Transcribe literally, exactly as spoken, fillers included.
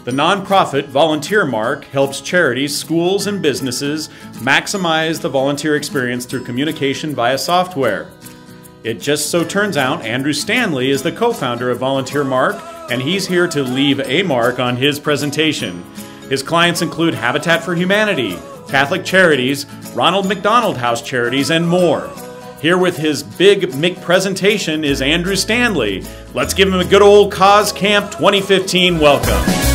The nonprofit Volunteer Mark helps charities, schools, and businesses maximize the volunteer experience through communication via software. It just so turns out Andrew Stanley is the co-founder of Volunteer Mark, and he's here to leave a mark on his presentation. His clients include Habitat for Humanity, Catholic Charities, Ronald McDonald House Charities, and more. Here with his Big Mick presentation is Andrew Stanley. Let's give him a good old Cause Camp twenty fifteen welcome.